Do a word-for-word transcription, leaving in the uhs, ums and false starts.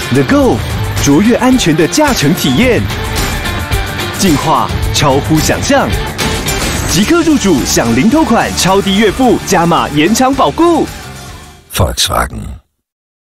The Go， 卓越安全的驾乘体验，进化超乎想象。即刻入主享零头款超低月付加码延长保固。 Volkswagen